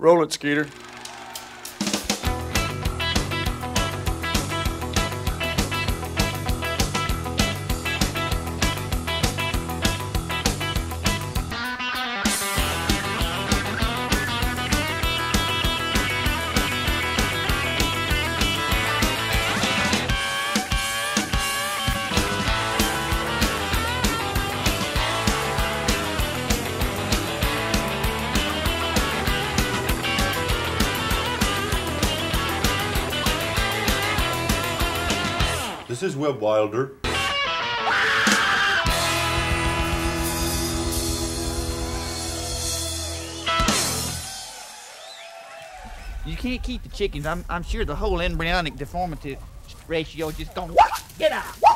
Roll it, Skeeter. This is Webb Wilder. You can't keep the chickens. I'm sure the whole embryonic deformity ratio just don't get out.